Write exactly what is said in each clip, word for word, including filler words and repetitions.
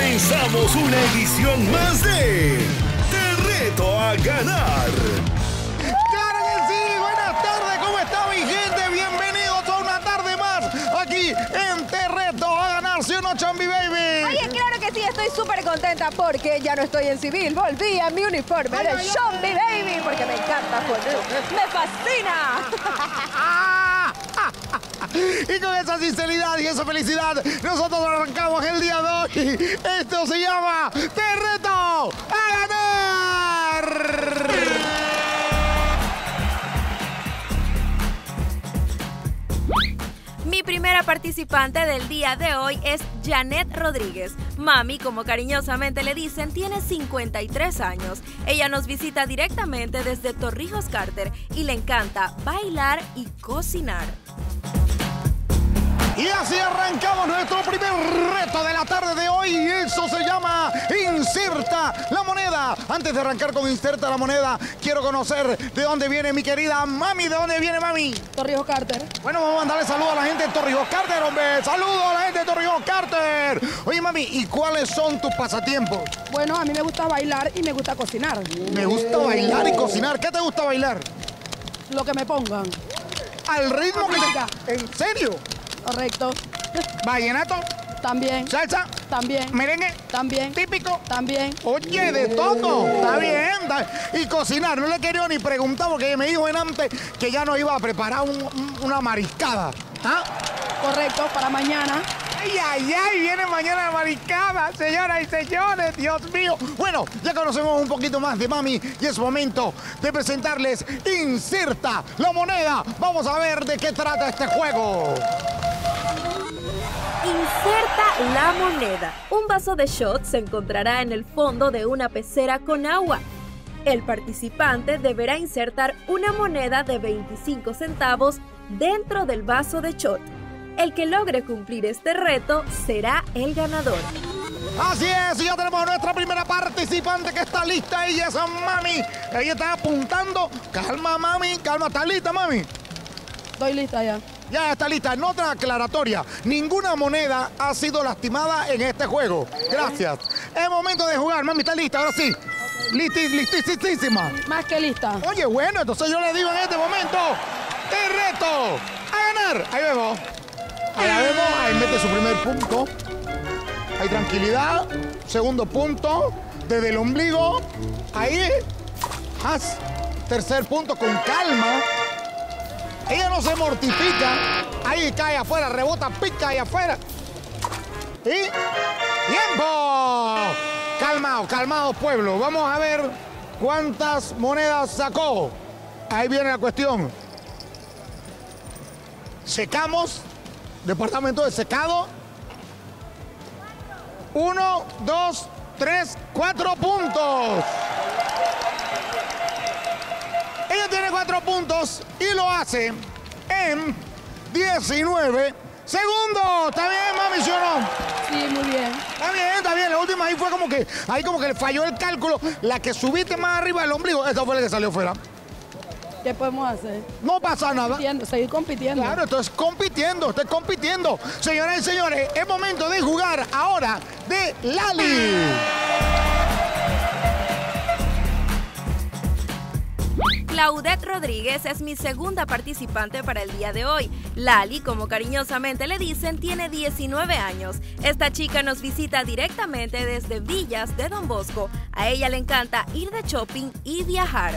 Comenzamos una edición más de Te Reto a Ganar. ¡Claro que sí! Buenas tardes, ¿cómo está mi gente? Bienvenidos a una tarde más aquí en Te Reto a Ganar, ¿sí o no, Chombi Baby? Oye, claro que sí, estoy súper contenta porque ya no estoy en civil, volví a mi uniforme Ay, de ay, ay. Chombi Baby porque me encanta, me fascina. Y con esa sinceridad y esa felicidad, nosotros arrancamos el día de hoy. Esto se llama Te Reto a Ganar. Mi primera participante del día de hoy es Janet Rodríguez. Mami, como cariñosamente le dicen, tiene cincuenta y tres años. Ella nos visita directamente desde Torrijos Carter y le encanta bailar y cocinar. Y así arrancamos nuestro primer reto de la tarde de hoy. Y eso se llama Inserta la Moneda. Antes de arrancar con Inserta la Moneda, quiero conocer de dónde viene mi querida Mami. ¿De dónde viene Mami? Torrijos Carter. Bueno, vamos a mandarle saludos a la gente de Torrijos Carter, hombre. Saludos a la gente de Torrijos Carter. Oye, Mami, ¿y cuáles son tus pasatiempos? Bueno, a mí me gusta bailar y me gusta cocinar. Me gusta bailar y cocinar. ¿Qué te gusta bailar? Lo que me pongan. Al ritmo que Música. te... ¿En serio? Correcto. ¿Vallenato? También. ¿Salsa? También. ¿Merengue? También. ¿Típico? También. Oye, de todo. Está bien. está- Y cocinar. No le quería ni preguntar porque me dijo en antes que ya nos iba a preparar un- un- una mariscada. ¿Ah? Correcto, para mañana. Ay, ay, ay, viene mañana la mariscada, señoras y señores, Dios mío. Bueno, ya conocemos un poquito más de Mami y es momento de presentarles Inserta la Moneda. Vamos a ver de qué trata este juego. Inserta la moneda. Un vaso de shot se encontrará en el fondo de una pecera con agua. El participante deberá insertar una moneda de veinticinco centavos dentro del vaso de shot. El que logre cumplir este reto será el ganador. Así es, y ya tenemos a nuestra primera participante que está lista. Ella es Mami. Ella está apuntando. Calma, Mami, calma. ¿Está lista, Mami? Estoy lista ya. Ya está lista. En otra aclaratoria, ninguna moneda ha sido lastimada en este juego. Gracias. Es momento de jugar. Mami, ¿está lista? Ahora sí. Listis, listísima. Más que lista. Oye, bueno, entonces yo le digo en este momento, te reto a ganar. Ahí vemos. Ahí la vemos. Ahí mete su primer punto. Hay tranquilidad. Segundo punto. Desde el ombligo. Ahí. Haz. Tercer punto con calma. Ella no se mortifica. Ahí cae afuera, rebota, pica ahí afuera. Y ¡tiempo! Calmado, calmado, pueblo. Vamos a ver cuántas monedas sacó. Ahí viene la cuestión. Secamos. Departamento de secado. Uno, dos, tres, cuatro puntos. Ella tiene cuatro puntos y lo hace en diecinueve segundos. ¿Está bien, Mami, sí o no? Sí, muy bien. Está bien, está bien. La última ahí fue como que, ahí como que le falló el cálculo. La que subiste más arriba del ombligo, esa fue la que salió fuera. ¿Qué podemos hacer? No pasa nada. Compitiendo, seguir compitiendo. Claro, esto es compitiendo, estoy compitiendo. Señoras y señores, es momento de jugar ahora de Lali. Claudette Rodríguez es mi segunda participante para el día de hoy. Lali, como cariñosamente le dicen, tiene diecinueve años. Esta chica nos visita directamente desde Villas de Don Bosco. A ella le encanta ir de shopping y viajar.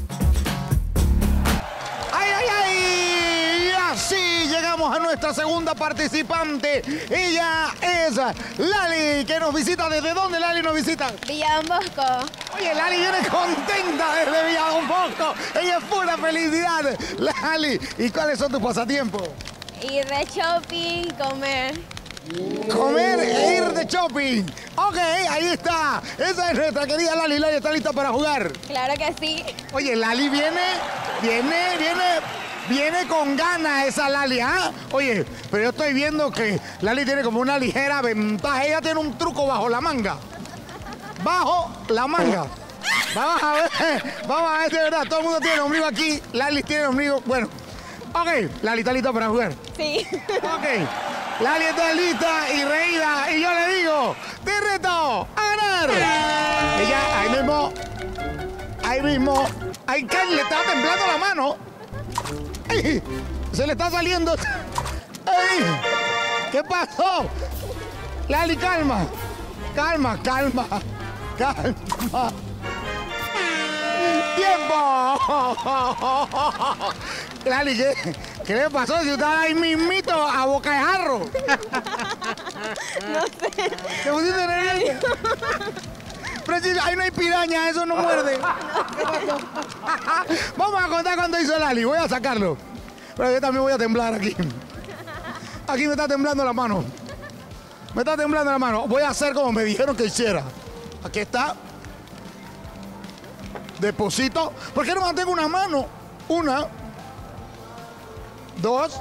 ¡Ay, ay, ay! Y así llegamos a nuestra segunda participante. Ella es Lali, que nos visita. ¿Desde dónde Lali nos visita? Villa Don Bosco. Oye, Lali viene contenta desde Villa Don Bosco. Ella es pura felicidad. Lali, ¿y cuáles son tus pasatiempos? Ir de shopping, comer. Comer e ir de shopping. Ok, ahí está. Esa es nuestra querida Lali. Lali está lista para jugar. Claro que sí. Oye, Lali viene, viene, viene, viene con ganas esa Lali, ¿ah? Oye, pero yo estoy viendo que Lali tiene como una ligera ventaja. Ella tiene un truco bajo la manga. Bajo la manga. Vamos a ver, vamos a ver de verdad. Todo el mundo tiene el ombligo aquí. Lali tiene el ombligo. Bueno, ok, Lali está lista para jugar. Sí. Ok. Lali está lista y reída. Y yo le digo, te reto a ganar. Ella ahí mismo, ahí mismo, ahí Karen le está temblando la mano. Ay, se le está saliendo. Ay, ¿qué pasó? Lali, calma. Calma, calma. Calma. ¡Tiempo! Lali, ¿qué, ¿qué le pasó? Si estaba ahí mismito a boca de jarro. No sé. ¿Te pusiste nervioso? Pero si ahí no hay piraña, eso no muerde. Vamos a contar cuánto hizo Lali. Voy a sacarlo. Pero yo también voy a temblar aquí. Aquí me está temblando la mano. Me está temblando la mano. Voy a hacer como me dijeron que hiciera. Aquí está. Deposito. ¿Por qué no mantengo una mano? Una. Dos.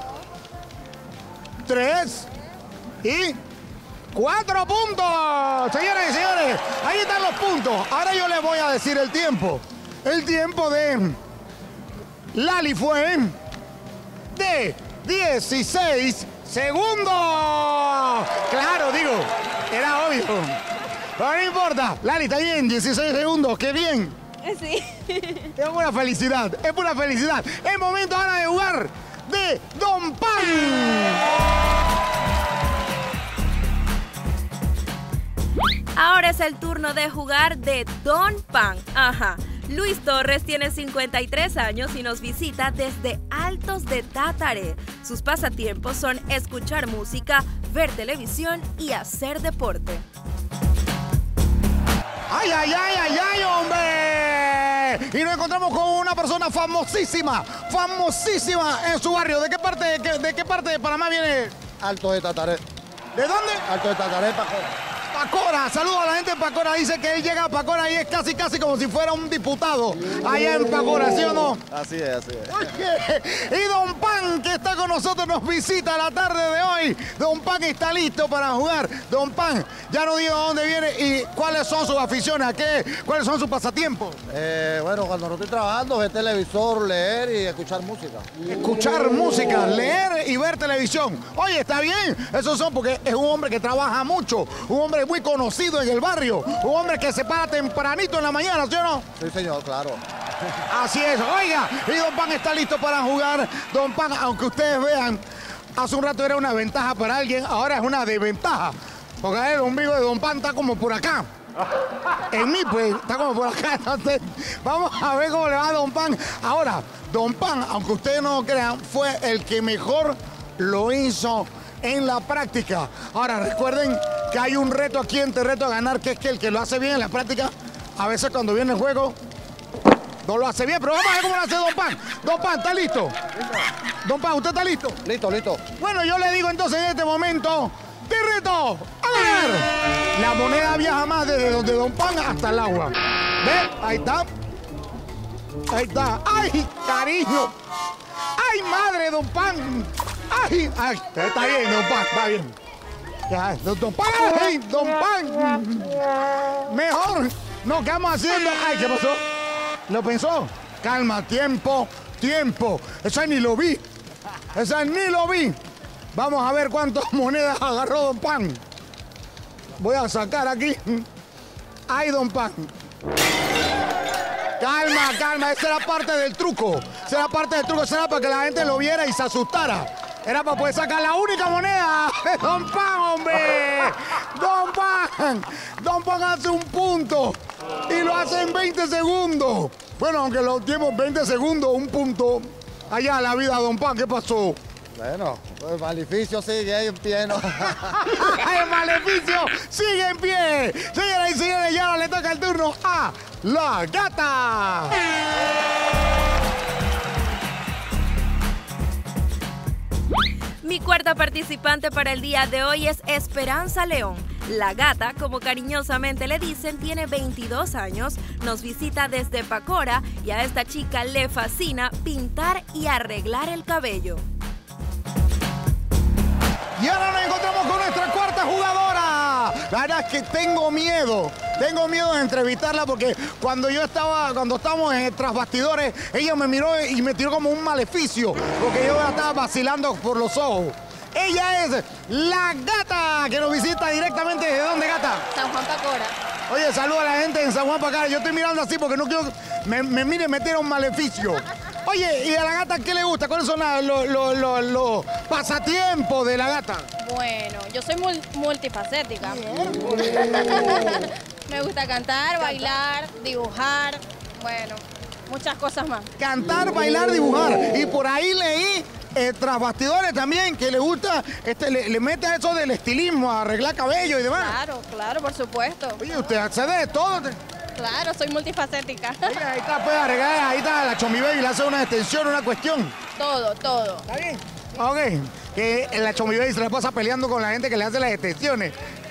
Tres. Y cuatro puntos. Señoras y señores, ahí están los puntos. Ahora yo les voy a decir el tiempo. El tiempo de Lali fue de dieciséis segundos. Claro, digo, era obvio. Pero no importa. Lali, está bien, dieciséis segundos. ¡Qué bien! Sí. Es pura felicidad, es pura felicidad. Es momento ahora de jugar de Don Pan. Ahora es el turno de jugar de Don Pan. Ajá. Luis Torres tiene cincuenta y tres años y nos visita desde Altos de Tataré. Sus pasatiempos son escuchar música, ver televisión y hacer deporte. ¡Ay, ay, ay, ay, ay, hombre! Y nos encontramos con una persona famosísima, famosísima en su barrio. ¿De qué parte de qué, de qué parte de Panamá viene? Alto de Tataré. ¿De dónde? Alto de Tataré, Pacora. Pacora, saludos a la gente de Pacora. Dice que él llega a Pacora y es casi, casi como si fuera un diputado allá en Pacora, ¿sí o no? Así es, así es. Oye, y Don Pan, que está con nosotros, nos visita la tarde de hoy. Don Pan está listo para jugar. Don Pan, ya nos dijo a dónde viene y cuáles son sus aficiones, ¿qué, cuáles son sus pasatiempos. Eh, bueno, cuando no estoy trabajando, ver televisor, leer y escuchar música. Escuchar música, leer y ver televisión. Oye, está bien. Esos son porque es un hombre que trabaja mucho, un hombre muy conocido en el barrio, un hombre que se para tempranito en la mañana, ¿sí o no? Sí, señor, claro. Así es. Oiga, y Don Pan está listo para jugar. Don Pan, aunque ustedes vean, hace un rato era una ventaja para alguien, ahora es una desventaja. Porque el ombligo de Don Pan está como por acá. En mí, pues, está como por acá. Entonces, vamos a ver cómo le va a Don Pan. Ahora, Don Pan, aunque ustedes no lo crean, fue el que mejor lo hizo en la práctica. Ahora, recuerden que hay un reto aquí en Te Reto a Ganar, que es que el que lo hace bien en la práctica, a veces cuando viene el juego, no lo hace bien. Pero vamos a ver cómo lo hace Don Pan. Don Pan, ¿está listo? Don Pan, ¿usted está listo? Listo, listo. Bueno, yo le digo entonces en este momento, Te Reto a Ganar. La moneda viaja más desde donde Don Pan hasta el agua. ¿Ve? Ahí está. Ahí está. ¡Ay, cariño! ¡Ay, madre, Don Pan! ¡Ay! ¡Ay! Está bien, Don Pan, va bien. Ya, Don, don Pan, ¡ay, Don Pan! Mejor nos quedamos haciendo. ¡Ay, qué pasó! ¿Lo pensó? Calma, tiempo, tiempo. Esa ni lo vi. Esa ni lo vi. Vamos a ver cuántas monedas agarró Don Pan. Voy a sacar aquí. ¡Ay, Don Pan! Calma, calma, esa era parte del truco. Esa era parte del truco, esa era para que la gente lo viera y se asustara. Era para poder sacar la única moneda de Don Pan, hombre. Don Pan. Don Pan hace un punto y lo hace en veinte segundos. Bueno, aunque lo tiempo veinte segundos, un punto. Allá la vida, Don Pan, ¿qué pasó? Bueno, el maleficio sigue ahí en pie, ¿no? El maleficio sigue en pie. Señoras y señores, ya ahora le toca el turno a la gata. Mi cuarta participante para el día de hoy es Esperanza León. La gata, como cariñosamente le dicen, tiene veintidós años, nos visita desde Pacora y a esta chica le fascina pintar y arreglar el cabello. Y ahora nos encontramos con nuestra cuarta jugadora. La verdad es que tengo miedo. Tengo miedo de entrevistarla porque cuando yo estaba, cuando estábamos en tras bastidores, ella me miró y me tiró como un maleficio porque yo la estaba vacilando por los ojos. Ella es la Gata, que nos visita directamente. ¿De dónde, Gata? San Juan Pacora. Oye, saluda a la gente en San Juan Pacora. Yo estoy mirando así porque no quiero me, me mire meter un maleficio. Oye, ¿y a la Gata qué le gusta? ¿Cuáles son la- los lo, lo, lo pasatiempos de la Gata? Bueno, yo soy mul- multifacética. Me gusta cantar, bailar, dibujar, bueno, muchas cosas más. Cantar, bailar, dibujar. Y por ahí leí eh, tras bastidores también que le gusta, este, le, le mete a eso del estilismo, a arreglar cabello y demás. Claro, claro, por supuesto. Oye, usted accede de todo. Claro, soy multifacética. Oiga, ahí está, puede arreglar, ahí está la Chomi Baby, le hace una extensión, una cuestión. Todo, todo. ¿Está bien? Ok, que la Chomi Baby se la pasa peleando con la gente que le hace las extensiones.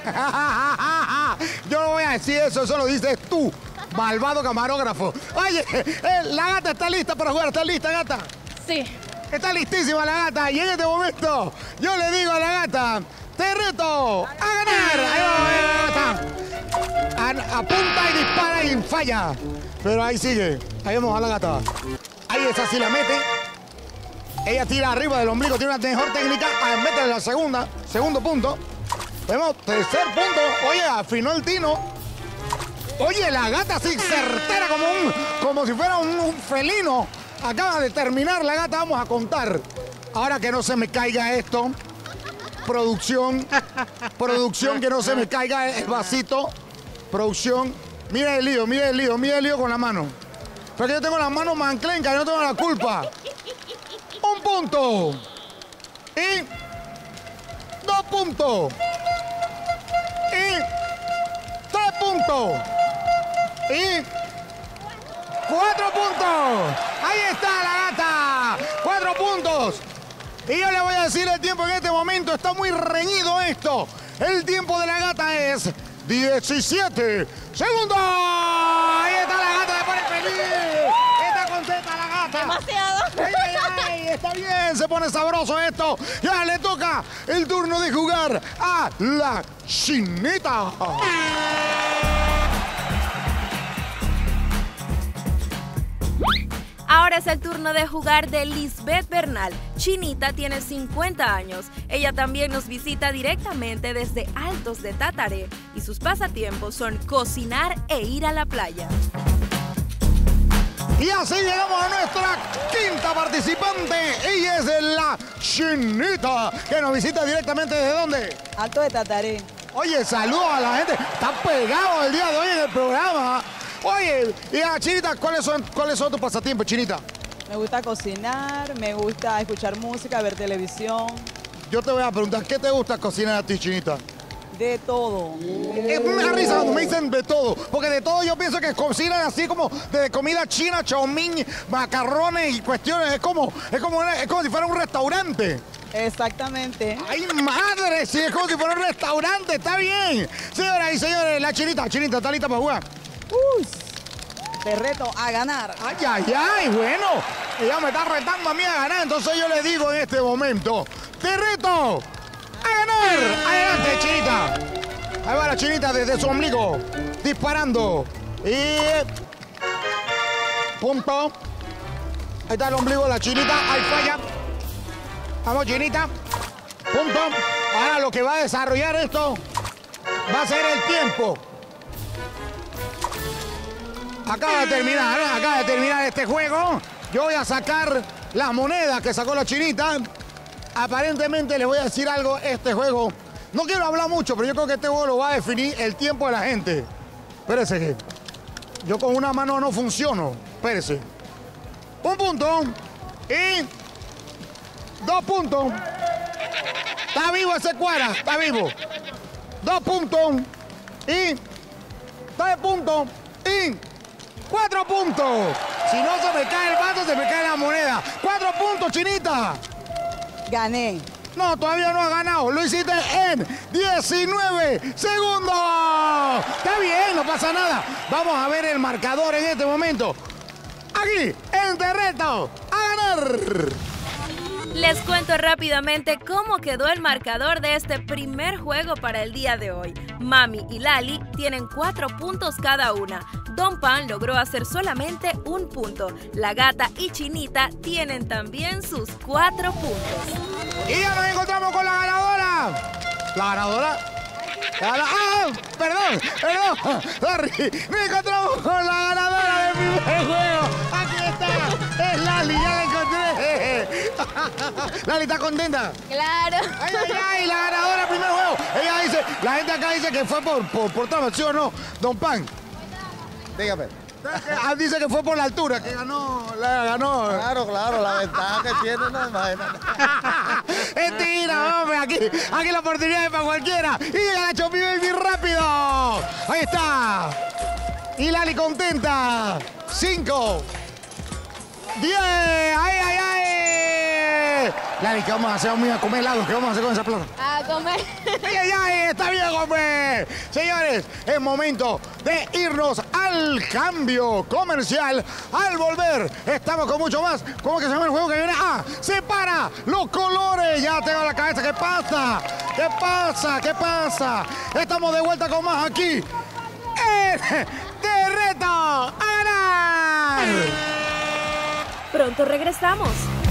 Yo no voy a decir eso, eso lo dices tú, malvado camarógrafo. Oye, eh, la Gata está lista para jugar, ¿está lista, Gata? Sí. Está listísima la Gata y en este momento yo le digo a la Gata, te reto a ganar. Ahí va, Gata. An- apunta y dispara y falla. Pero ahí sigue. Ahí vamos a la Gata. Ahí esa sí la mete. Ella tira arriba del ombligo, tiene una mejor técnica. Ah, mete la segunda, segundo punto. Vemos, tercer punto. Oye, afinó el tino. Oye, la Gata así certera como un, como si fuera un, un felino. Acaba de terminar la Gata, vamos a contar. Ahora que no se me caiga esto. Producción. Producción, que no se me caiga el vasito. Producción. Mira el lío, mira el lío, mira el lío con la mano. Porque yo tengo las manos manclencas, yo no tengo la culpa. Un punto. Y dos puntos. Y tres puntos. Y cuatro puntos. Ahí está la Gata. Cuatro puntos. Y yo le voy a decir el tiempo en este momento. Está muy reñido esto. El tiempo de la Gata es diecisiete segundos. Ahí está la Gata, se pone feliz. Está contenta la Gata. Demasiado. Ay, ay, ay, está bien, se pone sabroso esto. Ya le toca el turno de jugar a la Chinita. Ahora es el turno de jugar de Lisbeth Bernal. Chinita tiene cincuenta años. Ella también nos visita directamente desde Altos de Tataré y sus pasatiempos son cocinar e ir a la playa. Y así llegamos a nuestra quinta participante. Ella es la Chinita, que nos visita directamente ¿desde dónde? Alto de Tataré. Oye, saludos a la gente. Está pegado el día de hoy en el programa. Oye, y a Chinita, ¿cuáles son, ¿cuáles son tus pasatiempos, Chinita? Me gusta cocinar, me gusta escuchar música, ver televisión, Yo te voy a preguntar, ¿qué te gusta cocinar a ti, Chinita? de todo. Eh, me da risa cuando me dicen de todo, porque de todo yo pienso que cocinan así como de comida china, chow mein, macarrones y cuestiones. Es como, es como, una- es como si fuera un restaurante. Exactamente. ¡Ay, madre! Sí, es como si fuera un restaurante, está bien. Señoras y señores, la Chinita, Chinita, ¿está lista para jugar? Uy, te reto a ganar. ¡Ay, ay, ay! Bueno, ella me está retando a mí a ganar, entonces yo le digo en este momento, ¡te reto a ganar! ¡Adelante, Chinita! Ahí va la Chinita desde su ombligo, disparando. Y... punto. Ahí está el ombligo de la Chinita, ahí falla. Vamos, Chinita. Punto. Ahora lo que va a desarrollar esto va a ser el tiempo. Acaba de terminar, ¿eh? Acaba de terminar este juego. Yo voy a sacar las monedas que sacó la Chinita. Aparentemente les voy a decir algo, este juego. No quiero hablar mucho, pero yo creo que este juego lo va a definir el tiempo de la gente. Espérese que yo con una mano no funciono. Espérese. Un punto y dos puntos. Está vivo ese cuara, está vivo. Dos puntos y tres puntos y cuatro puntos. Si no se me cae el vaso, se me cae la moneda. Cuatro puntos, Chinita. Gané. No, todavía no ha ganado. Lo hiciste en diecinueve segundos. Está bien, no pasa nada. Vamos a ver el marcador en este momento. Aquí, en Te Reto a Ganar. Les cuento rápidamente cómo quedó el marcador de este primer juego para el día de hoy. Mami y Lali tienen cuatro puntos cada una. Don Pan logró hacer solamente un punto. La Gata y Chinita tienen también sus cuatro puntos. Y ya nos encontramos con la ganadora. La ganadora. La gana- ¡Ah! Perdón, perdón. Sorry. Nos encontramos con la ganadora del primer juego. Aquí está. Es Lali, ya la encontré. Lali, ¿está contenta? Claro. Ay, ay, ay, la ganadora del primer juego. Ella dice, la gente acá dice que fue por, por, por trampa, ¿sí o no? Don Pan. Dígame. Ah, dice que fue por la altura, que ganó, la ganó. Claro, claro, la ventaja que tiene, no imagínate. Mentira, hombre, aquí, aquí la oportunidad es para cualquiera. Y llega la Chopi Baby rápido. Ahí está. Y Lali contenta. Cinco. Diez. Ay, ay, ay. Lali, ¿qué vamos a hacer? Vamos a comer helado. ¿Qué vamos a hacer con esa plata? A comer. ¡Ay, ay, ay! ¡Está bien, hombre! Señores, es momento de irnos al cambio comercial. Al volver, estamos con mucho más. ¿Cómo que se llama el juego que viene? ¡Ah! ¡Separa los colores! Ya tengo la cabeza. ¿Qué pasa? ¿Qué pasa? ¿Qué pasa? Estamos de vuelta con más aquí. ¡En Te Reto a Ganar! Pronto regresamos.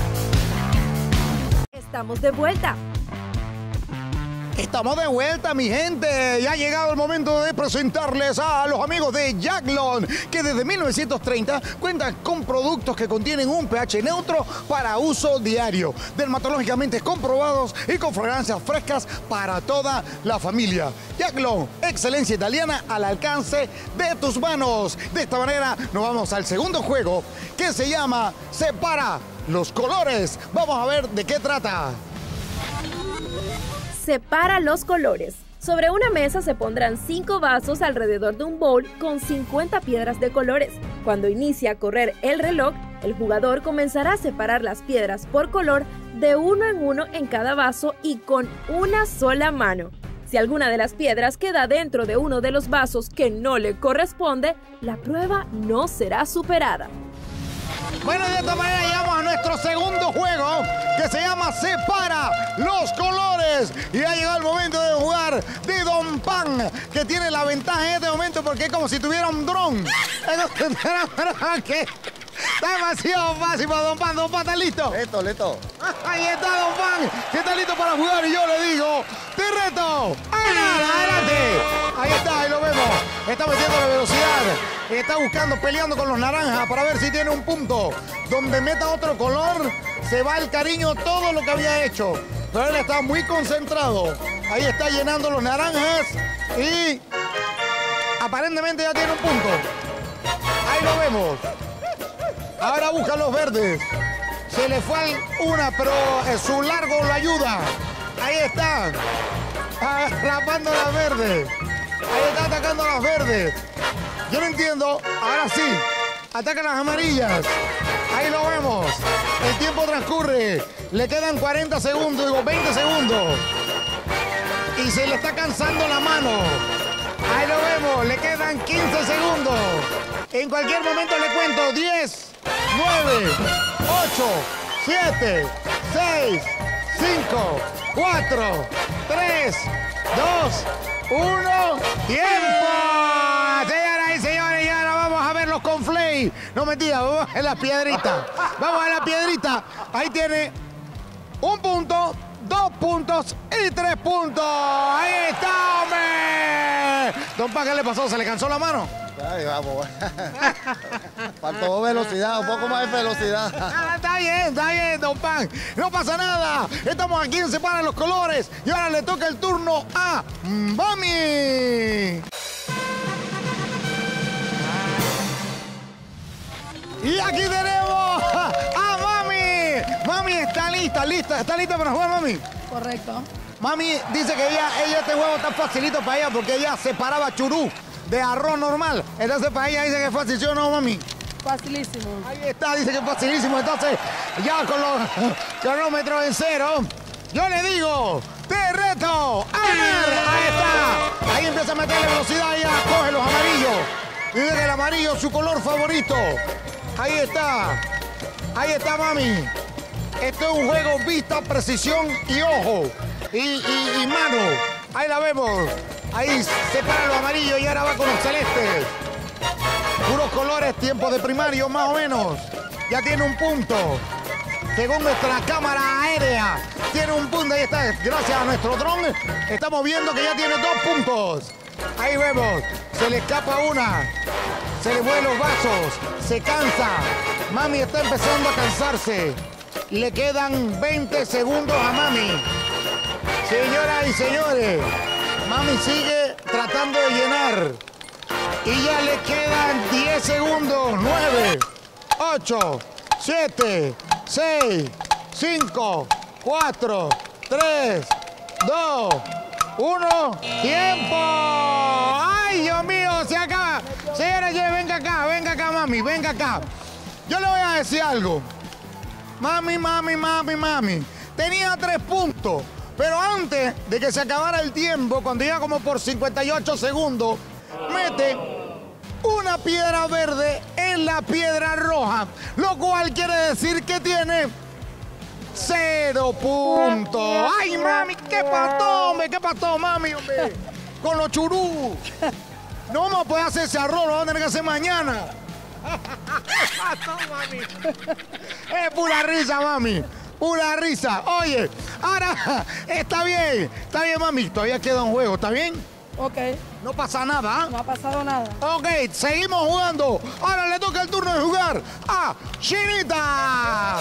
Estamos de vuelta. Estamos de vuelta, mi gente. Ya ha llegado el momento de presentarles a los amigos de Jacklon, que desde mil novecientos treinta cuentan con productos que contienen un pH neutro para uso diario, dermatológicamente comprobados y con fragancias frescas para toda la familia. Jacklon, excelencia italiana al alcance de tus manos. De esta manera nos vamos al segundo juego, que se llama Separa los colores. Vamos a ver de qué trata. Separa los colores. Sobre una mesa se pondrán cinco vasos alrededor de un bowl con cincuenta piedras de colores. Cuando inicie a correr el reloj, el jugador comenzará a separar las piedras por color de uno en uno en cada vaso y con una sola mano. Si alguna de las piedras queda dentro de uno de los vasos que no le corresponde, la prueba no será superada. Bueno, de esta manera llegamos a nuestro segundo juego, que se llama Separa los colores. Y ha llegado el momento de jugar de Don Pan, que tiene la ventaja en este momento porque es como si tuviera un dron. ¿Qué? Está demasiado fácil para Don Pan. Don Pan, ¿está listo? Listo, listo. Ahí está Don Pan, que está listo para jugar. Y yo le digo, te reto a ganar. Adelante. Ahí está, ahí lo vemos. Está metiendo la velocidad. Está buscando, peleando con los naranjas para ver si tiene un punto. Donde meta otro color, se va el cariño todo lo que había hecho. Pero él está muy concentrado. Ahí está llenando los naranjas y aparentemente ya tiene un punto. Ahí lo vemos. Ahora busca los verdes. Se le fue una, pero su largo lo ayuda. Ahí está. Atrapando las verdes. Ahí está atacando las verdes. Yo no entiendo. Ahora sí. Ataca las amarillas. Ahí lo vemos. El tiempo transcurre. Le quedan cuarenta segundos, digo veinte segundos. Y se le está cansando la mano. Ahí lo vemos. Le quedan quince segundos. En cualquier momento le cuento. diez, nueve, ocho, siete, seis, cinco, cuatro, tres, dos, uno. ¡Tiempo! Señoras y señores, y ahora vamos a ver los conflay. No, mentira, vamos a la piedrita. Vamos a la piedrita. Ahí tiene un punto, dos puntos y tres puntos. ¡Ahí está, hombre! Don Pan, ¿qué le pasó? ¿Se le cansó la mano? Ay, vamos. Faltó velocidad, un poco más de velocidad. Ah, está bien, está bien, Don Pan. No pasa nada. Estamos aquí en Separa los Colores. Y ahora le toca el turno a Mami. Y aquí tenemos a Mami. Mami está lista, lista. ¿Está lista para jugar, Mami? Correcto. Mami dice que ella, ella este juego está facilito para ella porque ella separaba churú de arroz normal. Entonces para ella dice que es fácil, ¿sí o no, Mami? Facilísimo. Ahí está, dice que es facilísimo. Entonces, ya con los cronómetros en cero, yo le digo, te reto a ganar. Ahí está. Ahí empieza a meterle velocidad y ya coge los amarillos. Dice que el amarillo es su color favorito. Ahí está. Ahí está, Mami. Esto es un juego vista, precisión y ojo. Y, y, y mano. Ahí la vemos. Ahí separa los amarillos y ahora va con los celestes. puros colores, tiempo de primario más o menos. Ya tiene un punto. Según nuestra cámara aérea, tiene un punto. Ahí está, gracias a nuestro dron, estamos viendo que ya tiene dos puntos. Ahí vemos, se le escapa una, se le mueven los vasos, se cansa. Mami está empezando a cansarse. Le quedan veinte segundos a Mami. Señoras y señores, Mami sigue tratando de llenar. Y ya le quedan diez segundos. nueve, ocho, siete, seis, cinco, cuatro, tres, dos, uno. ¡Tiempo! ¡Ay, Dios mío! Se acaba. Señora, venga acá, venga acá, Mami, venga acá. Yo le voy a decir algo. Mami, mami, mami, mami. Tenía tres puntos. Pero antes de que se acabara el tiempo, cuando iba como por cincuenta y ocho segundos, mete una piedra verde en la piedra roja, lo cual quiere decir que tiene cero puntos. ¡Ay, mami! ¿Qué pasó, hombre? ¿Qué pasó, mami, hombre? Con los churú. No vamos a poder hacer ese arroz, lo vamos a tener que hacer mañana. ¿Qué pasó, mami? Es pura risa, mami. Pura risa. Oye, ahora está bien. Está bien, mami. Todavía queda un juego, ¿está bien? Ok. No pasa nada, ¿eh? No ha pasado nada. Ok, seguimos jugando. Ahora le toca el turno de jugar a Chinita.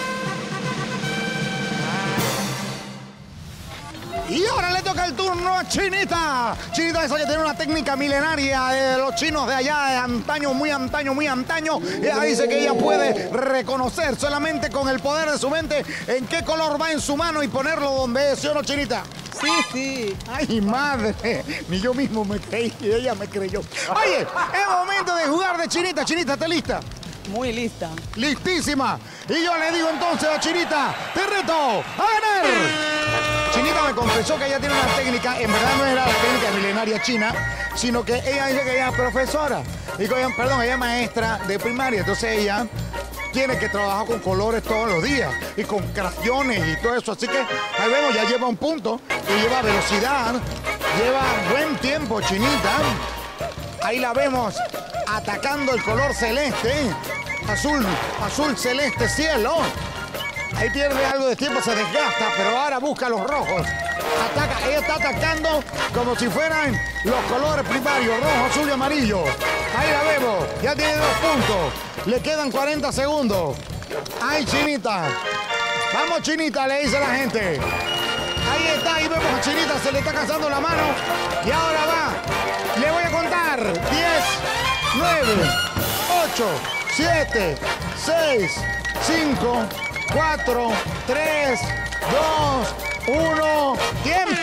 Y ahora le toca el turno a Chinita. Chinita esa que tiene una técnica milenaria de los chinos de allá, de antaño, muy antaño, muy antaño. Ella dice que ella puede reconocer solamente con el poder de su mente en qué color va en su mano y ponerlo donde es, ¿sí o no, Chinita? Sí, sí. ¡Ay, madre! Ni yo mismo me creí y ella me creyó. Oye, es momento de jugar de Chinita. Chinita, ¿estás lista? Muy lista. ¡Listísima! Y yo le digo entonces a Chinita, te reto a ganar. Chinita me confesó que ella tiene una técnica, en verdad no era la técnica milenaria china, sino que ella dice que ella es profesora. Y que ella, perdón, ella es maestra de primaria. Entonces ella tiene que trabajar con colores todos los días y con crayones y todo eso. Así que ahí vemos, ya lleva un punto y lleva velocidad, lleva buen tiempo, Chinita. Ahí la vemos atacando el color celeste, azul, azul celeste cielo. Ahí pierde algo de tiempo, se desgasta, pero ahora busca los rojos. Ataca, ella está atacando como si fueran los colores primarios, rojo, azul y amarillo. Ahí la vemos, ya tiene dos puntos. Le quedan cuarenta segundos. ¡Ay, Chinita! ¡Vamos, Chinita!, le dice la gente. Ahí está, ahí vemos a Chinita, se le está cansando la mano. Y ahora va. Le voy a contar. diez, nueve, ocho, siete, seis, cinco, cuatro, tres, dos, uno. ¡Tiempo!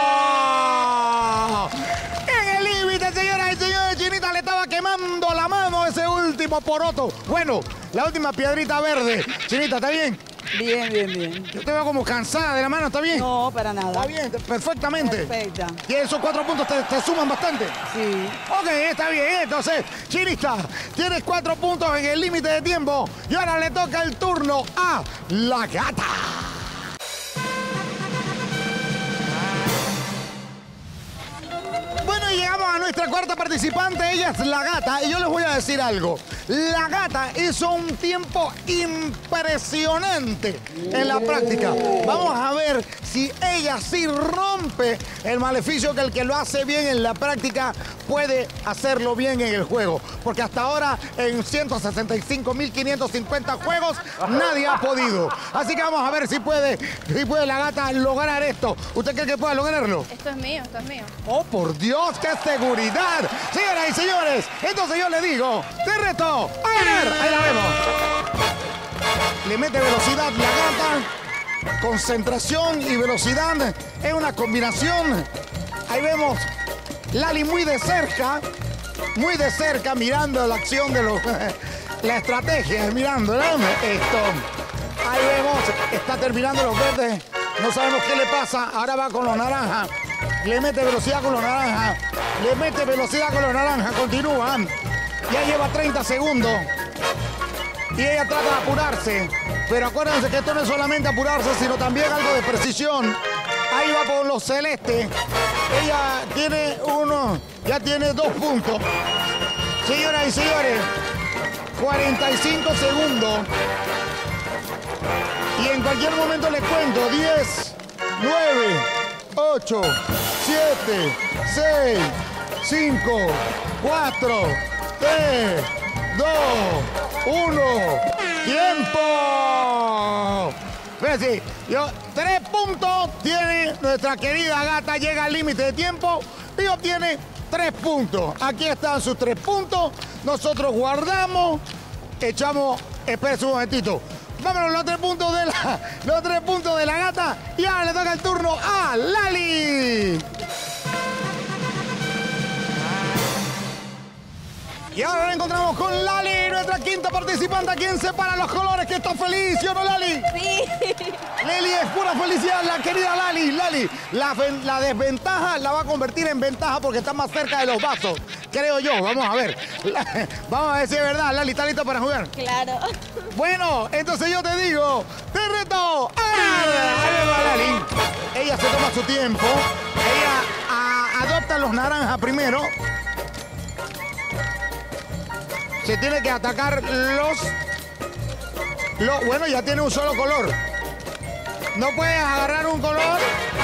En el límite, señoras y señores, Chinita le estaba quemando la mano ese último poroto. Bueno, la última piedrita verde. Chinita, ¿está bien? Bien, bien, bien. Yo te veo como cansada de la mano, ¿está bien? No, para nada. Está bien, perfectamente. Perfecta. Y esos cuatro puntos te, te suman bastante. Sí. Ok, está bien. Entonces, Chinita, tienes cuatro puntos en el límite de tiempo. Y ahora le toca el turno a la gata. Bueno, y llegamos a nuestra cuarta participante. Ella es la gata. Y yo les voy a decir algo. La gata hizo un tiempo impresionante en la práctica. Vamos a ver si ella sí rompe el maleficio que el que lo hace bien en la práctica puede hacerlo bien en el juego. Porque hasta ahora en ciento sesenta y cinco mil quinientos cincuenta juegos nadie ha podido. Así que vamos a ver si puede, si puede la gata lograr esto. ¿Usted cree que pueda lograrlo? Esto es mío, esto es mío. ¡Oh, por Dios, qué seguridad! Señoras y señores, entonces yo le digo, te reto a ganar. Ahí la vemos. Le mete velocidad la gata. Concentración y velocidad es una combinación. Ahí vemos Lali muy de cerca, muy de cerca, mirando la acción de los... la estrategia, mirando, ¿no? Esto. Ahí vemos, está terminando los verdes. No sabemos qué le pasa. Ahora va con los naranjas. Le mete velocidad con los naranjas. Le mete velocidad con los naranjas. Continúa. Ya lleva treinta segundos. Y ella trata de apurarse. Pero acuérdense que esto no es solamente apurarse, sino también algo de precisión. Ahí va por los celestes. Ella tiene uno, ya tiene dos puntos. Señoras y señores, cuarenta y cinco segundos. Y en cualquier momento les cuento, diez, nueve, ocho, siete, seis, cinco, cuatro, tres, dos, uno. ¡Tiempo! Fíjense, yo, tres puntos tiene nuestra querida gata, llega al límite de tiempo y obtiene tres puntos. Aquí están sus tres puntos. Nosotros guardamos, echamos, espérense un momentito. Vámonos los tres puntos de la, los tres puntos de la gata y ahora le toca el turno a Lali. Y ahora nos encontramos con Lali, nuestra quinta participante, a quien separa los colores, que está feliz, ¿sí o no, Lali? Sí. Lali, es pura felicidad, la querida Lali. Lali, la, la desventaja la va a convertir en ventaja porque está más cerca de los vasos, creo yo. Vamos a ver. La, vamos a ver si es verdad. Lali, ¿está lista para jugar? Claro. Bueno, entonces yo te digo, te reto a ganar. Ahí va Lali. Ella se toma su tiempo. Ella a, adopta los naranjas primero. Se tiene que atacar los, los... Bueno, ya tiene un solo color. No puedes agarrar un color.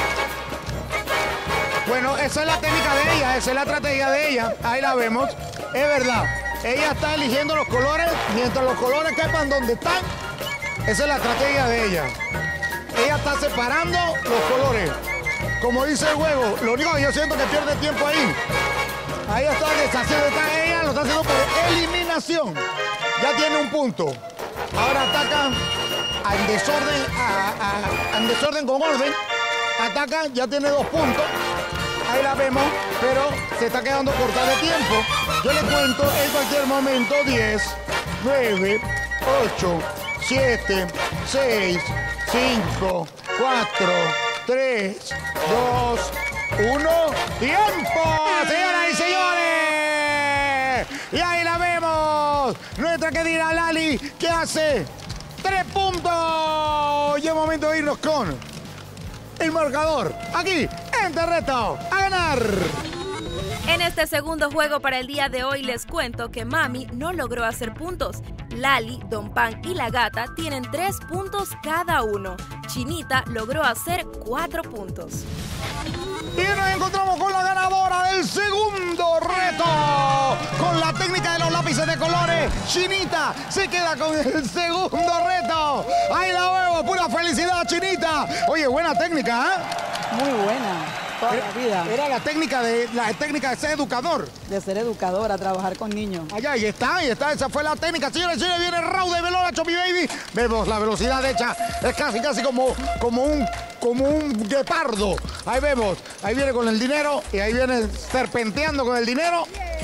Bueno, esa es la técnica de ella, esa es la estrategia de ella. Ahí la vemos. Es verdad. Ella está eligiendo los colores. Mientras los colores quepan donde están, esa es la estrategia de ella. Ella está separando los colores. Como dice el juego, lo único que yo siento es que pierde tiempo ahí. Ahí está deshaciendo, está ella, lo está haciendo por eliminación. Ya tiene un punto. Ahora ataca en desorden, a, a, en desorden con orden. Ataca, ya tiene dos puntos. Ahí la vemos, pero se está quedando corta de tiempo. Yo le cuento en cualquier momento. diez, nueve, ocho, siete, seis, cinco, cuatro, tres, dos, uno. ¡Tiempo! Señoras y señores. Y ahí la vemos. Nuestra querida Lali, que hace tres puntos. Y es momento de irnos con el marcador. Aquí, en Te Reto a Ganar. En este segundo juego para el día de hoy les cuento que Mami no logró hacer puntos. Lali, Don Pan y la gata tienen tres puntos cada uno. Chinita logró hacer cuatro puntos. Y nos encontramos con la ganadora del segundo reto. Con la técnica de los lápices de colores, Chinita se queda con el segundo reto. Ahí la vemos, pura felicidad, Chinita. Oye, buena técnica, ¿eh? Muy buena. Toda la vida. Era la técnica de la técnica de ser educador. De ser educadora, trabajar con niños. Allá, ahí está, ahí está, esa fue la técnica. Señores y señores, viene Raúl de Velora, Chopi Baby. Vemos la velocidad hecha, es casi, casi como, como un, como un guepardo. Ahí vemos, ahí viene con el dinero y ahí viene serpenteando con el dinero.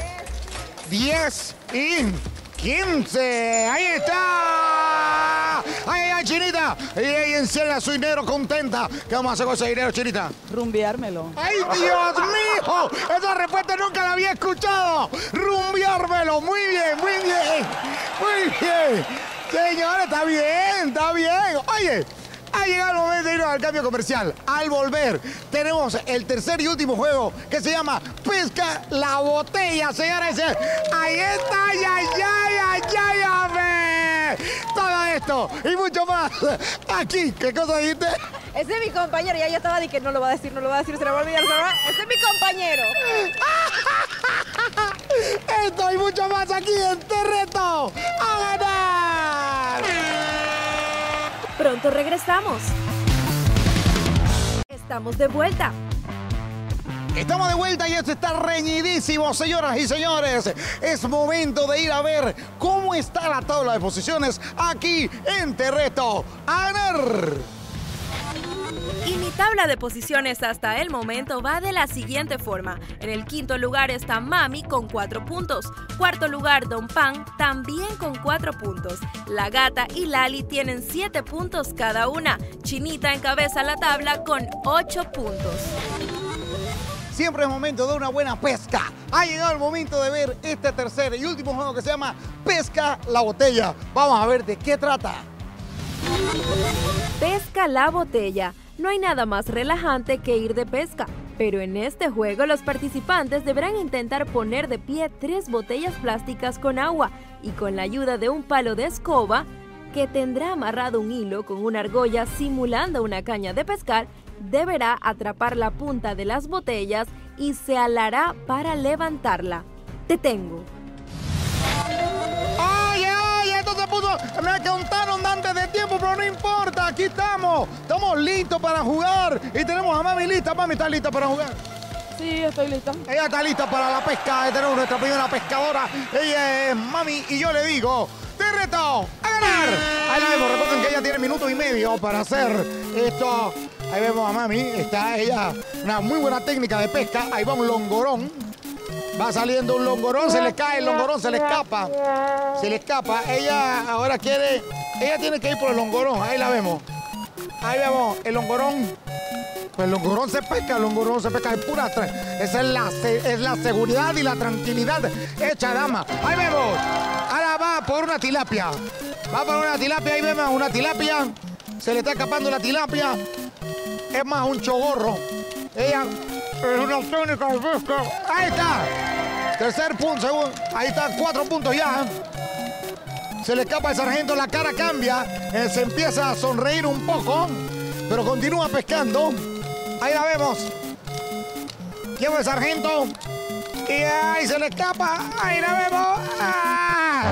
diez y quince. Ahí está. Ahí, ahí, Chinita. Y ahí encierra su dinero contenta. ¿Qué vamos a hacer con ese dinero, Chinita? Rumbeármelo. ¡Ay, Dios mío! Esa respuesta nunca la había escuchado. Rumbeármelo. Muy bien, muy bien. Muy bien. Señores, está bien, está bien. Oye, ha llegado el momento de irnos al cambio comercial. Al volver, tenemos el tercer y último juego que se llama Pesca la Botella, señores. Ahí está, ya, ya, ya, ya, ya, ve. Todo esto y mucho más aquí. ¿Qué cosa dijiste? Ese es mi compañero. Ya yo estaba de que no lo va a decir, no lo va a decir, se lo va a olvidar, se lo va a... Ese es mi compañero. Esto y mucho más aquí en Te Reto a Ganar. Pronto regresamos. Estamos de vuelta. Estamos de vuelta y esto está reñidísimo, señoras y señores. Es momento de ir a ver cómo está la tabla de posiciones aquí en Te Reto a Ganar. Y mi tabla de posiciones hasta el momento va de la siguiente forma. En el quinto lugar está Mami con cuatro puntos. Cuarto lugar Don Pan también con cuatro puntos. La gata y Lali tienen siete puntos cada una. Chinita encabeza la tabla con ocho puntos. Siempre es momento de una buena pesca. Ha llegado el momento de ver este tercer y último juego que se llama Pesca la Botella. Vamos a ver de qué trata. Pesca la botella. No hay nada más relajante que ir de pesca. Pero en este juego los participantes deberán intentar poner de pie tres botellas plásticas con agua y con la ayuda de un palo de escoba que tendrá amarrado un hilo con una argolla simulando una caña de pescar, deberá atrapar la punta de las botellas y se alará para levantarla. Te tengo. ¡Ay, ay! Esto se puso... Me contaron antes de tiempo, pero no importa. Aquí estamos. Estamos listos para jugar. Y tenemos a Mami lista. Mami, ¿está lista para jugar? Sí, estoy lista. Ella está lista para la pesca. Tenemos nuestra primera pescadora. Ella es Mami y yo le digo... ¡Te reto a ganar! Ahí la vemos. Recuerden que ella tiene minuto y medio para hacer esto. Ahí vemos a Mami. Está ella. Una muy buena técnica de pesca. Ahí va un longorón. Va saliendo un longorón, se le cae el longorón, se le escapa. Se le escapa. Ella ahora quiere... Ella tiene que ir por el longorón. Ahí la vemos. Ahí vemos el longorón. Pues el longorón se pesca, el longorón se pesca. Es pura... Esa es la, es la seguridad y la tranquilidad hecha dama. Ahí vemos. Ahora va por una tilapia. Va por una tilapia. Ahí vemos una tilapia. Se le está escapando la tilapia. Es más un chogorro. Ella... Es una técnica de pesca. Ahí está. Tercer punto, segundo. Ahí están cuatro puntos ya. Se le escapa el sargento, la cara cambia. Eh, se empieza a sonreír un poco, pero continúa pescando. Ahí la vemos. Lleva el sargento. Y ahí se le escapa. Ahí la vemos. ¡Ah!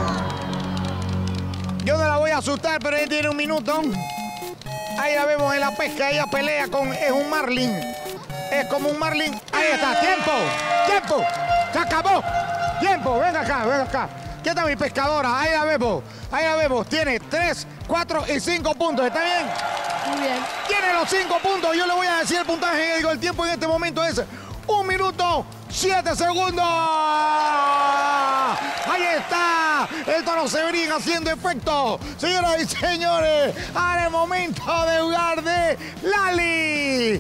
Yo no la voy a asustar, pero ella tiene un minuto. Ahí la vemos en la pesca. Ella pelea con... Es un marlin. Es como un marlin. Ahí está. ¡Tiempo! ¡Tiempo! ¡Se acabó! ¡Tiempo! Venga acá, venga acá. ¿Qué está mi pescadora? Ahí la vemos. Ahí la vemos. Tiene tres, cuatro y cinco puntos. ¿Está bien? Muy bien. Tiene los cinco puntos. Yo le voy a decir el puntaje. Digo, el tiempo en este momento es un minuto, siete segundos. Ahí está. El Toro Severín haciendo efecto. Señoras y señores, ahora el momento de jugar de Lali.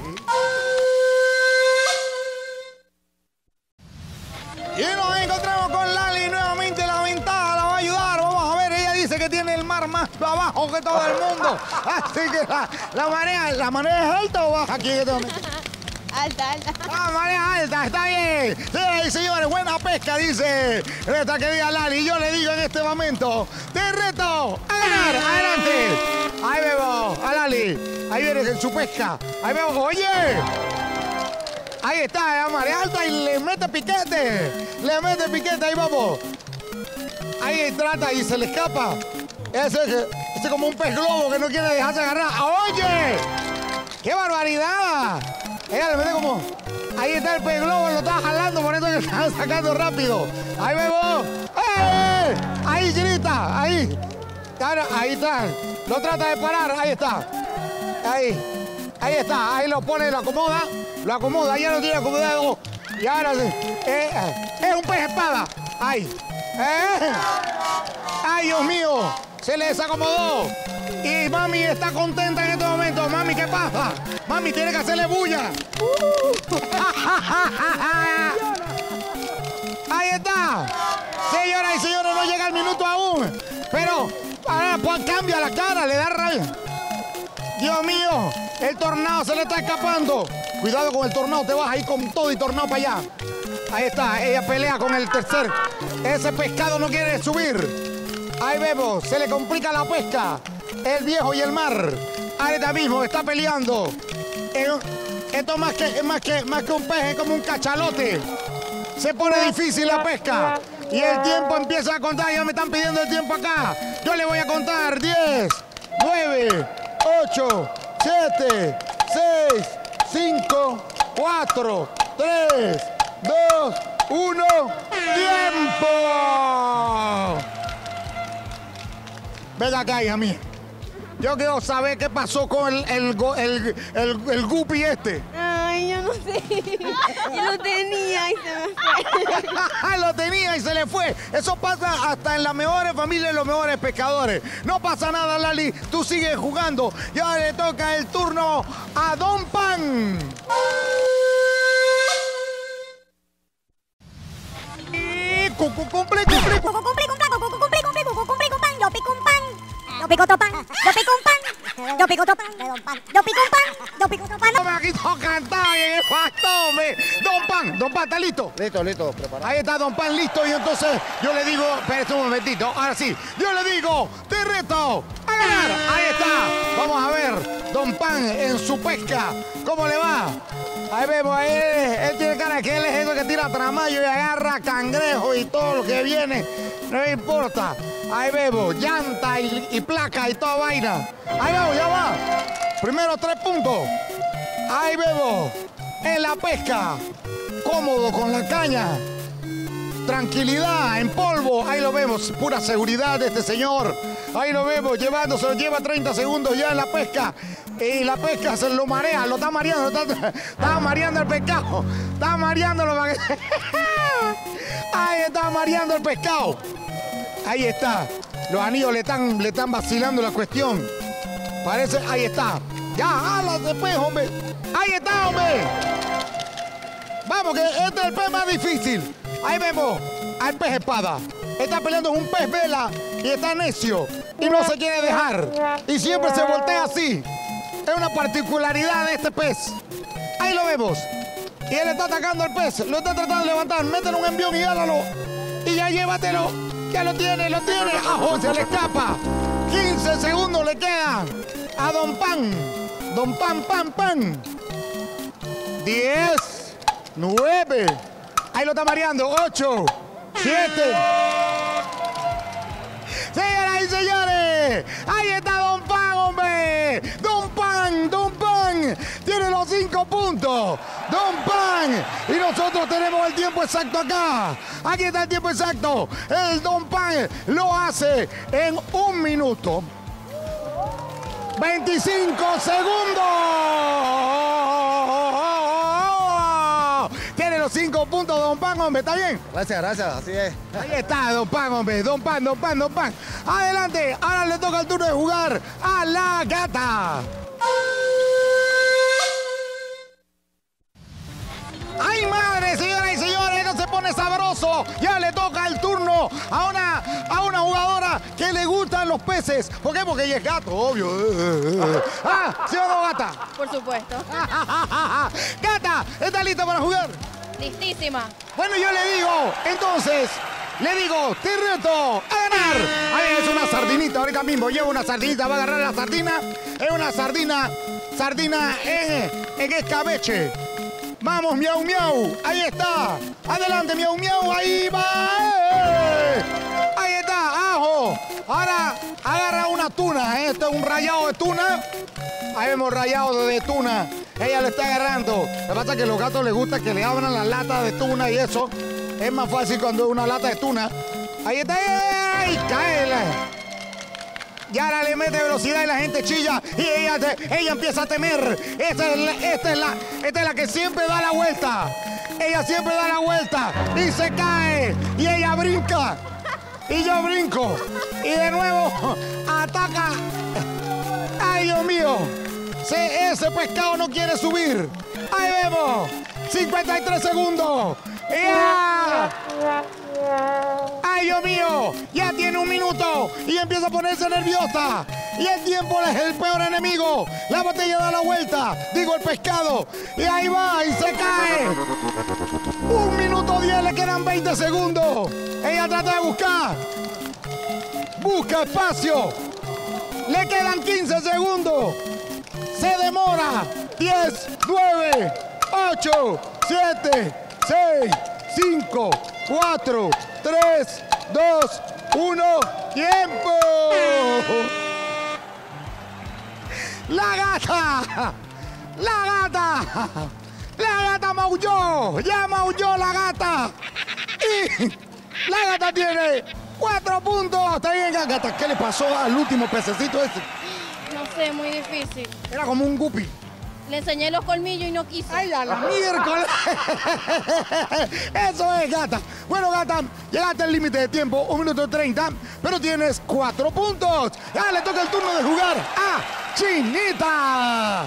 Y nos encontramos con Lali nuevamente. La ventaja la va a ayudar. Vamos a ver, ella dice que tiene el mar más abajo que todo el mundo. Así que la, la marea, ¿la marea es alta o baja aquí en este momento? Alta, alta. La marea alta, está bien. Señoras y señores, buena pesca, dice esta querida Lali. Y yo le digo en este momento, te reto a ganar. Adelante. Ahí vemos a Lali. Ahí viene en su pesca. Ahí vemos, oye. Ahí está, la marea alta y le mete piquete. Le mete piquete, ahí vamos. Ahí trata y se le escapa. Ese es como un pez globo que no quiere dejarse agarrar. ¡Oye! ¡Qué barbaridad! Ella le mete como... Ahí está el pez globo, lo está jalando, por eso que está sacando rápido. Ahí vemos. ¡Eh! Ahí, Chinita, ahí. Ahora, ahí está. Lo trata de parar, ahí está. Ahí. Ahí está, ahí lo pone, lo acomoda. Lo acomoda, ya lo tiene acomodado. Y ahora sí. Eh, es un pez espada. Ahí. Eh. Ay, Dios mío. Se le desacomodó. Y Mami está contenta en este momento. Mami, ¿qué pasa? Mami tiene que hacerle bulla. Uh. Ahí está. Señoras y señores, no llega el minuto aún. Pero ahora pues, cambia la cara, le da rabia. Dios mío, el tornado se le está escapando. Cuidado con el tornado, te vas a ir con todo y tornado para allá. Ahí está, ella pelea con el tercer. Ese pescado no quiere subir. Ahí vemos, se le complica la pesca. El viejo y el mar. Ahorita mismo está peleando. Esto más que, más que, más que un pez, es como un cachalote. Se pone difícil la pesca. Y el tiempo empieza a contar. Ya me están pidiendo el tiempo acá. Yo le voy a contar. diez, nueve, ocho, siete, seis, cinco, cuatro, tres, dos, uno. ¡Tiempo! Ven acá, hija mía. Yo quiero saber qué pasó con el, el, el, el, el guppy este. Ay, yo no sé. Yo lo tenía y se me fue. Lo tenía y se le fue. Eso pasa hasta en las mejores familias y los mejores pescadores. No pasa nada, Lali. Tú sigues jugando. Y ahora le toca el turno a Don Pan. Y cucu cumple, cumple, Cucu cumple, cumple, cucu cumple, cumple, cucu cumple, cumple, yo pico un pan. Yo pico otro pan. Yo pico un pan. Yo pico otro pan de Don Pan. Yo pico un pan. Yo pico otro pan. No me aquí todo cantado en el factome. Don Pan, Don Pan, ¿está listo? Listo, listo, preparado. Ahí está Don Pan listo y entonces yo le digo, espérate un momentito, ahora sí, yo le digo, te reto a ganar. Ahí está, vamos a ver, Don Pan en su pesca, ¿cómo le va? Ahí vemos, ahí, él tiene cara que él es eso que tira tramayo y agarra cangrejo y todo lo que viene, no me importa. Ahí vemos, llanta y, y placa y toda vaina. Ahí vemos, ya va. Primero tres puntos. Ahí vemos, en la pesca, cómodo con la caña. Tranquilidad, en polvo, ahí lo vemos, pura seguridad de este señor. Ahí lo vemos, llevándose, lleva treinta segundos ya en la pesca. Y la pesca se lo marea, lo está mareando, está, está mareando el pescado. Está mareándolo para que... Ahí está mareando el pescado. Ahí está. Los anillos le están, le están vacilando la cuestión. Parece, ahí está. Ya, álate, pues, hombre. Ahí está, hombre. Vamos, que este es el pez más difícil. Ahí vemos al pez espada. Está peleando con un pez vela y está necio y no se quiere dejar. Y siempre se voltea así. Es una particularidad de este pez. Ahí lo vemos. Y él está atacando al pez. Lo está tratando de levantar. Mételo un envión y álalo. Y ya llévatelo. Ya lo tiene, lo tiene. ¡Ajo! Se le escapa. quince segundos le quedan a Don Pan. Don Pan, Pan, Pan. diez, nueve. Ahí lo está mareando. ocho, siete. Señoras y señores, ahí está Don Pan, hombre. Don Pan, Don Pan. Tiene los cinco puntos. Don Pan. Y nosotros tenemos el tiempo exacto acá. Aquí está el tiempo exacto. El Don Pan lo hace en un minuto. veinticinco segundos. Tiene los cinco puntos, Don Pan, hombre. ¿Está bien? Gracias, gracias. Así es. Ahí está, Don Pan, hombre. Don Pan, Don Pan, Don Pan. Adelante. Ahora le toca el turno de jugar a la gata. ¡Ay, madre, señoras y señores! ¡No se pone sabroso! Ya le toca el turno a una, a una jugadora que le gustan los peces. ¿Por qué? Porque ella es gato, obvio. ¡Ah! ¿Sí o no, gata? Por supuesto. ¡Gata! ¿Está lista para jugar? Listísima. Bueno, yo le digo, entonces, le digo, te reto a ganar. Ahí es una sardinita, ahorita mismo llevo una sardinita, va a agarrar la sardina. Es una sardina, sardina en, en escabeche. Vamos, miau, miau. Ahí está. Adelante, miau, miau. Ahí va. ¡Eh! Ahí está, ajo. Ahora agarra una tuna. ¿eh? Esto es un rallado de tuna. Ahí vemos rallado de tuna. Ella le está agarrando. Lo que pasa es que a los gatos les gusta que le abran las latas de tuna y eso. Es más fácil cuando es una lata de tuna. Ahí está. ¡Ay! Cae. Y ahora le mete velocidad y la gente chilla y ella, ella empieza a temer. Esta es, la, esta, es la, esta es la que siempre da la vuelta. Ella siempre da la vuelta y se cae y ella brinca. Y yo brinco. Y de nuevo ataca. ¡Ay, Dios mío! Se, ese pescado no quiere subir. Ahí vemos. cincuenta y tres segundos. ¡Ya! ¡Ay, Dios mío! Ya tiene un minuto y empieza a ponerse nerviosa. Y el tiempo es el peor enemigo. La botella da la vuelta. Digo, el pescado. Y ahí va y se cae. Un minuto diez, le quedan veinte segundos. Ella trata de buscar. Busca espacio. Le quedan quince segundos. Se demora. diez, nueve, ocho, siete, seis, cinco, cuatro, tres, dos, uno, ¡tiempo! ¡La gata! ¡La gata! ¡La gata maulló! ¡Ya maulló la gata! Y la gata tiene cuatro puntos. Está bien, gata. ¿Qué le pasó al último pececito ese? No sé, muy difícil. Era como un guppy. Le enseñé los colmillos y no quiso. ¡Ay, a la miércoles! Eso es, gata. Bueno, gata, llegaste al límite de tiempo, un minuto treinta, pero tienes cuatro puntos. Ya le toca el turno de jugar a Chinita.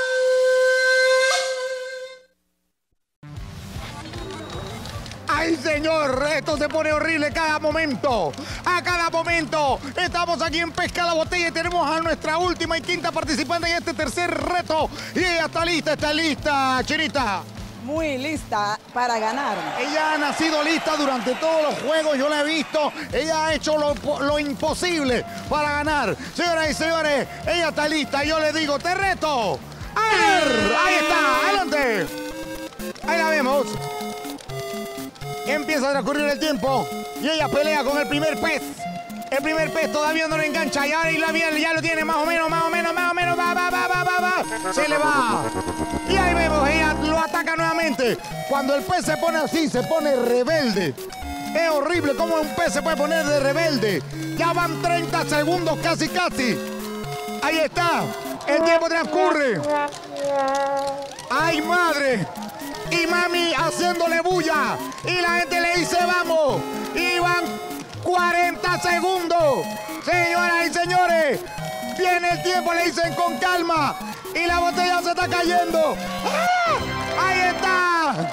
¡Ay, se señor, esto se pone horrible cada momento. A cada momento. Estamos aquí en Pesca la Botella y tenemos a nuestra última y quinta participante en este tercer reto. Y ella está lista, está lista, Chinita. Muy lista para ganar. Ella ha nacido lista durante todos los juegos, yo la he visto. Ella ha hecho lo, lo imposible para ganar. Señoras y señores, ella está lista. Yo le digo, te reto. A ver, ahí está, adelante. Ahí la vemos. Empieza a transcurrir el tiempo y ella pelea con el primer pez. El primer pez todavía no le engancha y ahora y la miel ya lo tiene más o menos, más o menos, más o menos, va, va, va, va, va, va. Se le va. Y ahí vemos, ella lo ataca nuevamente. Cuando el pez se pone así, se pone rebelde. Es horrible cómo un pez se puede poner de rebelde. Ya van treinta segundos casi, casi. Ahí está. El tiempo transcurre. ¡Ay, madre! Y mami haciéndole bulla. Y la gente le dice, vamos. Y van cuarenta segundos. Señoras y señores, viene el tiempo, le dicen con calma. Y la botella se está cayendo. ¡Ah! ¡Ahí está!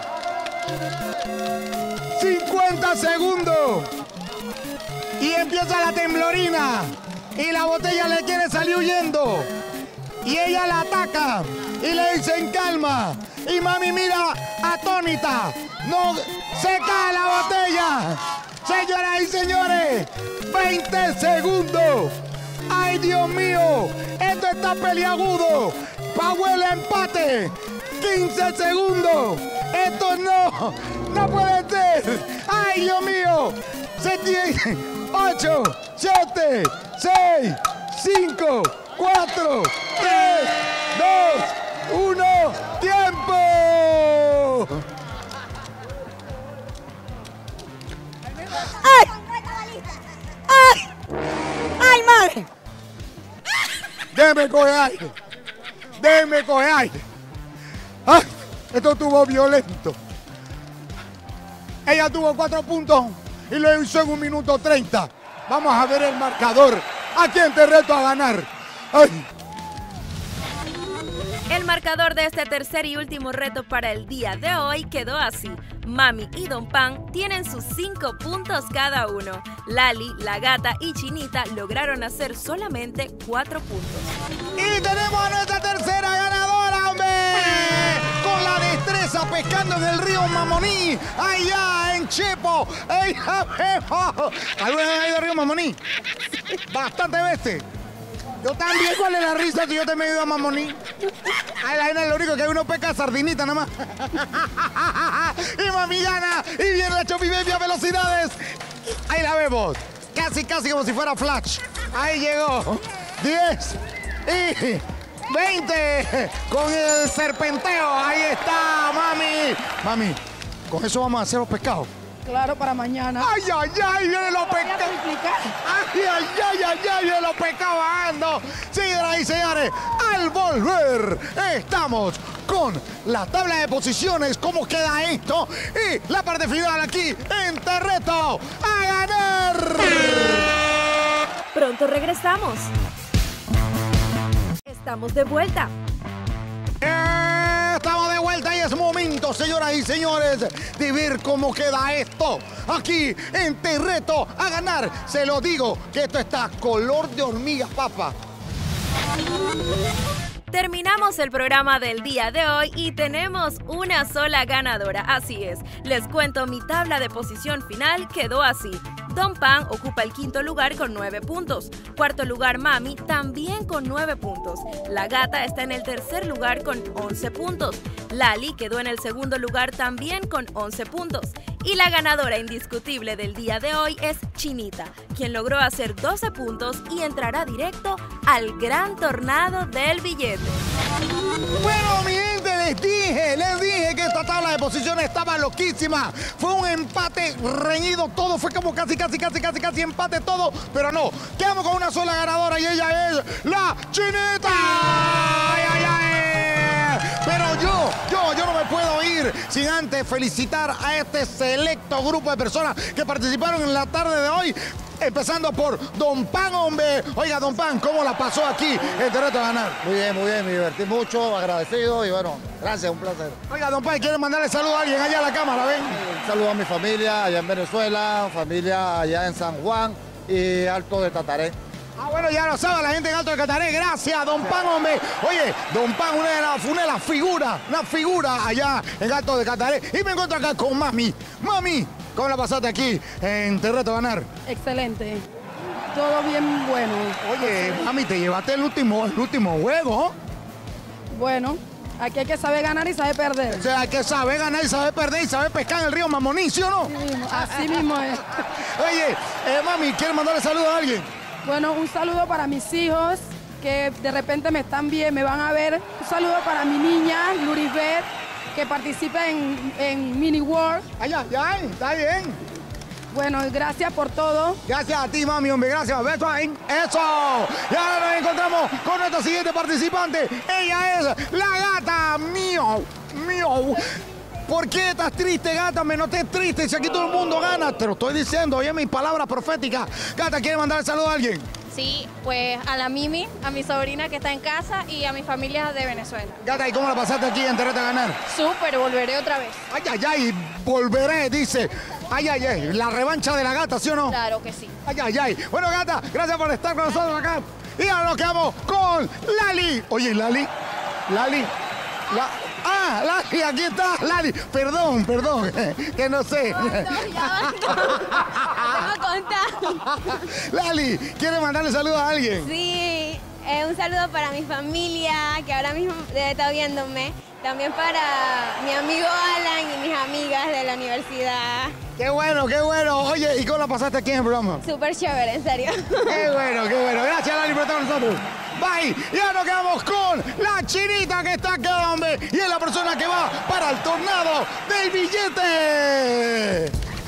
cincuenta segundos. Y empieza la temblorina. Y la botella le quiere salir huyendo. Y ella la ataca. Y le dicen calma. Y mami mira atónita. No, se cae la botella. Señoras y señores, veinte segundos. ¡Ay, Dios mío! Esto está peliagudo. Powell empate. quince segundos. Esto no, no puede ser. ¡Ay, Dios mío! Se tiene ocho, siete, seis, cinco, cuatro, tres, dos, uno. ¡Tiempo! ¡Ay! ¡Ay! ¡Ay, madre! Déjeme coger aire. Déjeme coger aire. ¡Ay! Esto estuvo violento. Ella tuvo cuatro puntos y lo hizo en un minuto treinta. Vamos a ver el marcador. ¿A quién te reto a ganar? ¡Ay! El marcador de este tercer y último reto para el día de hoy quedó así. Mami y Don Pan tienen sus cinco puntos cada uno. Lali, la gata y Chinita lograron hacer solamente cuatro puntos. Y tenemos a nuestra tercera ganadora, hombre. Con la destreza pescando en el río Mamoní, allá en Chepo. ¡Ella vemos! ¿Alguna vez has ido al río Mamoní? Bastante veces. Yo también, ¿cuál es la risa si yo te me he ido a Mamoní? Ay, la gente es lo único que uno pesca sardinita nada más. Y mami gana. Y viene la Chopi Baby a velocidades. Ahí la vemos. Casi, casi como si fuera Flash. Ahí llegó. diez y veinte. Con el serpenteo. Ahí está, mami. Mami, con eso vamos a hacer los pescados. Claro, para mañana. ¡Ay, ay, ay! ¡Vienen los pescados! ¡Ay, ay, ay, ay, ay! ¡Vienen los pescados bajando! Señoras y señores, al volver estamos con la tabla de posiciones, cómo queda esto y la parte final aquí en Te Reto a Ganar. Pronto regresamos. Estamos de vuelta. Estamos de vuelta y es momento, señoras y señores, de ver cómo queda esto aquí en Te Reto a Ganar. Se lo digo que esto está color de hormiga, papa. Terminamos el programa del día de hoy y tenemos una sola ganadora. Así es, les cuento, mi tabla de posición final quedó así. Don Pan ocupa el quinto lugar con nueve puntos. Cuarto lugar Mami, también con nueve puntos. La Gata está en el tercer lugar con once puntos. Lali quedó en el segundo lugar también con once puntos. Y la ganadora indiscutible del día de hoy es Chinita, quien logró hacer doce puntos y entrará directo al gran tornado del billete. Bueno, mi gente, les dije, les dije que esta tabla de posiciones estaba loquísima. Fue un empate reñido, todo fue como casi, casi, casi, casi, casi empate todo, pero no. Quedamos con una sola ganadora y ella es la Chinita. ¡Ay, ay, ay! Pero yo, yo, yo no me puedo ir sin antes felicitar a este selecto grupo de personas que participaron en la tarde de hoy. Empezando por Don Pan, hombre. Oiga, Don Pan, ¿cómo la pasó aquí en Te Reto a Ganar? Muy bien, muy bien, me divertí mucho, agradecido y bueno, gracias, un placer. Oiga, Don Pan, ¿quiere mandarle saludo a alguien allá a la cámara? Ven. Un saludo a mi familia allá en Venezuela, familia allá en San Juan y Alto de Tataré. Ah, bueno, ya lo sabe la gente en Alto de Cataré. Gracias, Don Pan, hombre. Oye, Don Pan, una de las, una de las figuras, una figura allá en Alto de Cataré. Y me encuentro acá con Mami. Mami, ¿cómo la pasaste aquí en Te Reto a Ganar? Excelente. Todo bien bueno. Oye, Mami, te llevaste el último, el último juego. Bueno, aquí hay que saber ganar y saber perder. O sea, hay que saber ganar y saber perder y saber pescar en el río Mamoní, ¿sí o no? Así mismo, así mismo es. Oye, eh, Mami, ¿quieres mandarle saludo a alguien? Bueno, un saludo para mis hijos que de repente me están bien, me van a ver. Un saludo para mi niña, Lurisbeth, que participa en, en Mini World. Ay, ay, ay, está bien. Bueno, gracias por todo. Gracias a ti, Mami, hombre, gracias. Beso ahí. ¡Eso! Y ahora nos encontramos con nuestra siguiente participante. Ella es la gata Miau. Miau. ¿Por qué estás triste, gata? Me noté triste. Si aquí todo el mundo gana. Te lo estoy diciendo. Oye, mis palabras proféticas. Gata, ¿quiere mandar el saludo a alguien? Sí, pues a la Mimi, a mi sobrina que está en casa y a mi familia de Venezuela. Gata, ¿y cómo la pasaste aquí en Te Reto a Ganar? Súper, volveré otra vez. Ay, ay, ay, volveré, dice. Ay, ay, ay, la revancha de la gata, ¿sí o no? Claro que sí. Ay, ay, ay. Bueno, gata, gracias por estar con nosotros acá. Y ahora nos quedamos con Lali. Oye, Lali, Lali, la... Ah, Lali, aquí está, Lali. Perdón, perdón, que no sé. No, no, ya va. Tengo contar. Lali, ¿quiere mandarle saludos a alguien? Sí, eh, un saludo para mi familia, que ahora mismo debe estar viéndome. También para mi amigo Alan y mis amigas de la universidad. Qué bueno, qué bueno. Oye, ¿y cómo la pasaste aquí en el programa? Súper chévere, en serio. Qué bueno, qué bueno. Gracias, Lali, por estar con nosotros. Bye. Y ahora nos quedamos con la chinita que está acá, hombre. Y es la persona que va para el tornado del billete.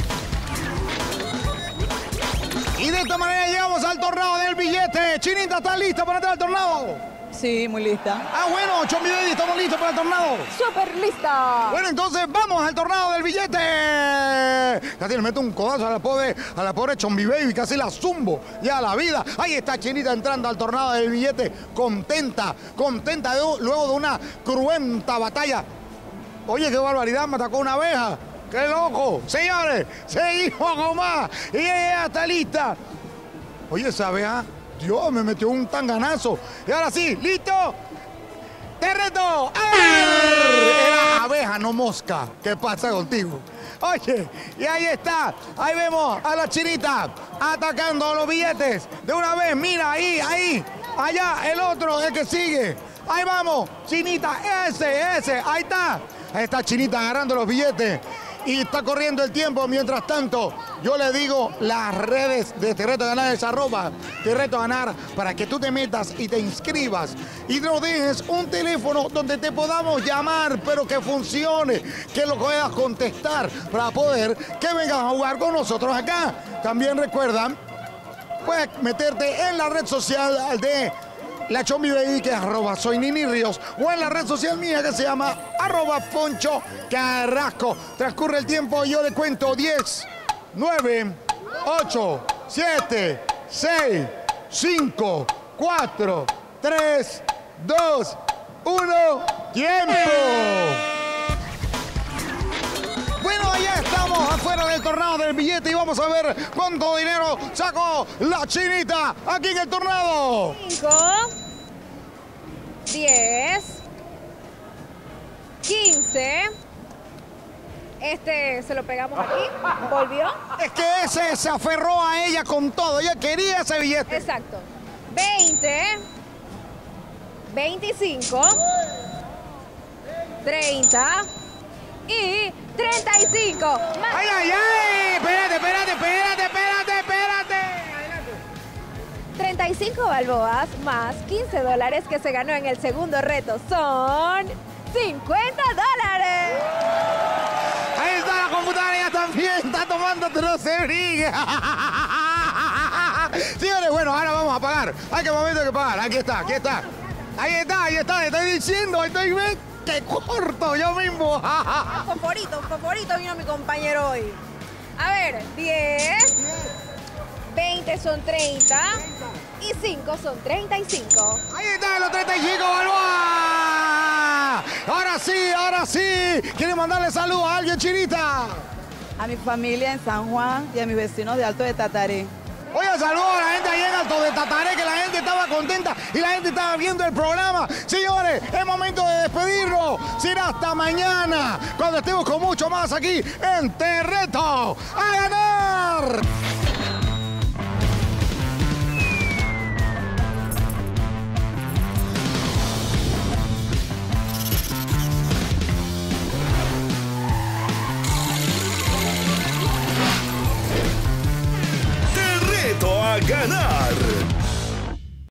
Y de esta manera llegamos al tornado del billete. Chinita, ¿estás lista para entrar al tornado? Sí, muy lista. Ah, bueno, Chombi Baby, estamos listos para el tornado. ¡Súper lista! Bueno, entonces vamos al tornado del billete. Casi le meto un codazo a la pobre, a la pobre Chombi Baby, casi la zumbo ya a la vida. Ahí está Chinita entrando al tornado del billete, contenta, contenta de, luego de una cruenta batalla. Oye, qué barbaridad, me atacó una abeja. ¡Qué loco! Señores, seguimos con más. Y ella está lista. Oye, esa abeja, Dios, me metió un tanganazo. Y ahora sí, ¿listo? ¡Te reto! ¡A ver! Era abeja, no mosca. ¿Qué pasa contigo? Oye, y ahí está. Ahí vemos a la Chinita atacando los billetes. De una vez, mira, ahí, ahí. Allá, el otro, el que sigue. Ahí vamos, Chinita, ese, ese. Ahí está. Ahí está Chinita agarrando los billetes. Y está corriendo el tiempo. Mientras tanto, yo le digo las redes de Te Reto a Ganar es arroba Te Reto a Ganar para que tú te metas y te inscribas y nos dejes un teléfono donde te podamos llamar, pero que funcione, que lo puedas contestar para poder que vengas a jugar con nosotros acá. También recuerda, puedes meterte en la red social de la Chombi Baby, que es arroba soy Nini Ríos, o en la red social mía que se llama arroba Poncho Carrasco. Transcurre el tiempo y yo le cuento diez, nueve, ocho, siete, seis, cinco, cuatro, tres, dos, uno, ¡tiempo! Bueno, allá estamos afuera del tornado del billete y vamos a ver cuánto dinero sacó la Chinita aquí en el tornado. cinco, diez, quince. Este se lo pegamos aquí. Volvió. Es que ese se aferró a ella con todo. Ella quería ese billete. Exacto. veinte, veinticinco, treinta y treinta y cinco. Más. ¡Ay, ay, ay! Espérate, espérate, espérate, espérate, espérate. Adelante. treinta y cinco balboas más quince dólares que se ganó en el segundo reto son cincuenta dólares. Ahí está la computadora, ella también está tomando trocería. Señores, bueno, ahora vamos a pagar. Hay que momento que pagar. Aquí está, aquí está. Ahí está, ahí está, le estoy diciendo, estoy bien. ¡Qué corto! Yo mismo. Favorito, favorito vino mi compañero hoy. A ver, diez, veinte son treinta y cinco son treinta y cinco. Ahí están los treinta y cinco, Balboa. Ahora sí, ahora sí. ¿Quieren mandarle saludos a alguien, Chinita? A mi familia en San Juan y a mis vecinos de Alto de Tataré. Oye, saludos a la gente ahí en Alto de Tataré, que la gente estaba contenta y la gente estaba viendo el programa. Señores, es momento de despedirnos. Será hasta mañana, cuando estemos con mucho más aquí en Te Reto a Ganar. a ganar.